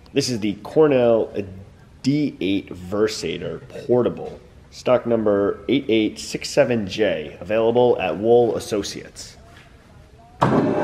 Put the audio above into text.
This is the Cornell D8 Versator Portable, stock number 8867J, available at Wool Associates.